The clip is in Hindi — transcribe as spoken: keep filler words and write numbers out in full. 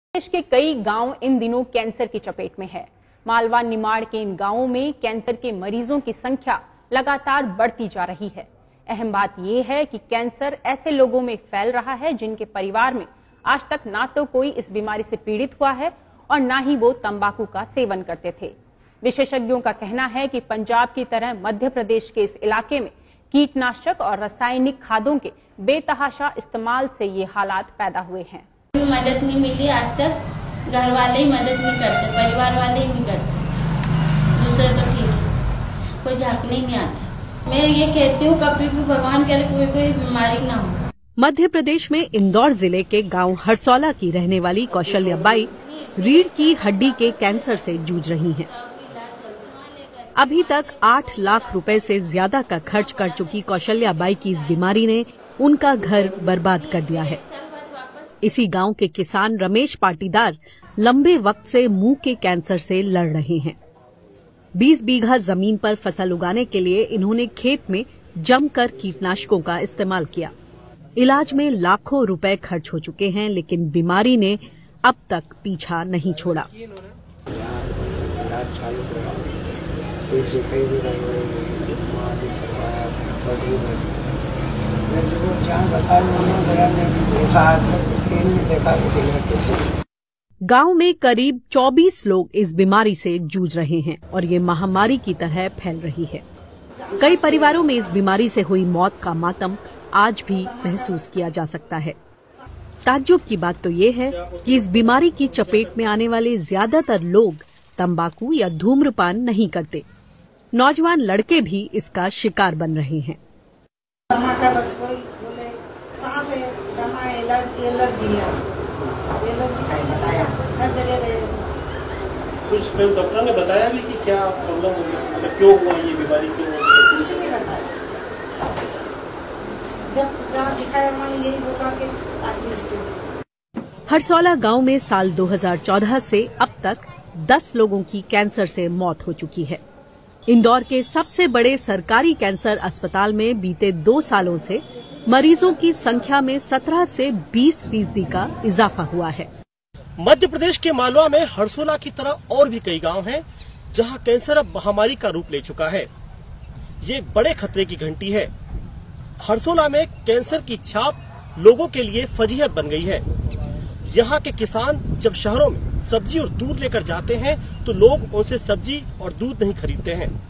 देश के कई गांव इन दिनों कैंसर की चपेट में है। मालवा निमाड़ के इन गांवों में कैंसर के मरीजों की संख्या लगातार बढ़ती जा रही है। अहम बात यह है कि कैंसर ऐसे लोगों में फैल रहा है जिनके परिवार में आज तक ना तो कोई इस बीमारी से पीड़ित हुआ है और ना ही वो तंबाकू का सेवन करते थे। विशेषज्ञों का कहना है कि पंजाब की तरह मध्य प्रदेश के इस इलाके में कीटनाशक और रासायनिक खादों के बेतहाशा इस्तेमाल से ये हालात पैदा हुए हैं। मदद नहीं मिली आज तक, घर वाले ही मदद नहीं करते, परिवार वाले ही नहीं करते, दूसरे तो ठीक है, कोई झांकने ही नहीं आता। मैं ये कहती हूँ कभी भी भगवान करे कोई कोई बीमारी ना हो। मध्य प्रदेश में इंदौर जिले के गांव हरसौला की रहने वाली कौशल्या बाई रीढ़ की हड्डी के कैंसर से जूझ रही हैं। अभी तक आठ लाख रुपए से ज्यादा का खर्च कर चुकी कौशल्या बाई की इस बीमारी ने उनका घर बर्बाद कर दिया है। इसी गांव के किसान रमेश पाटीदार लंबे वक्त से मुंह के कैंसर से लड़ रहे हैं। बीस बीघा जमीन पर फसल उगाने के लिए इन्होंने खेत में जमकर कीटनाशकों का इस्तेमाल किया। इलाज में लाखों रुपए खर्च हो चुके हैं, लेकिन बीमारी ने अब तक पीछा नहीं छोड़ा। गांव में करीब चौबीस लोग इस बीमारी से जूझ रहे हैं और ये महामारी की तरह फैल रही है। कई परिवारों में इस बीमारी से हुई मौत का मातम आज भी महसूस किया जा सकता है। ताज्जुब की बात तो ये है कि इस बीमारी की चपेट में आने वाले ज्यादातर लोग तंबाकू या धूम्रपान नहीं करते। नौजवान लड़के भी इसका शिकार बन रहे हैं। बस वही बोले सांस है, दमा है, एलर्जी है, एलर्जी का ही बताया, हर जगह गए। कुछ डॉक्टर ने बताया भी कि क्या प्रॉब्लम हो गया, मतलब क्यों हुआ ये बीमारी, क्यों हुआ? कुछ नहीं बताया। जब जहाँ दिखाया वहाँ यही बोला कि आखिरी स्टेज। हरसौला गांव में साल दो हज़ार चौदह से अब तक दस लोगों की कैंसर से मौत हो चुकी है। इंदौर के सबसे बड़े सरकारी कैंसर अस्पताल में बीते दो सालों से मरीजों की संख्या में सत्रह से बीस फीसदी का इजाफा हुआ है। मध्य प्रदेश के मालवा में हरसौला की तरह और भी कई गांव हैं जहां कैंसर अब महामारी का रूप ले चुका है। ये एक बड़े खतरे की घंटी है। हरसौला में कैंसर की छाप लोगों के लिए फजीहत बन गई है। यहाँ के किसान जब शहरों में सब्जी और दूध लेकर जाते हैं तो लोग उनसे सब्जी और दूध नहीं खरीदते हैं।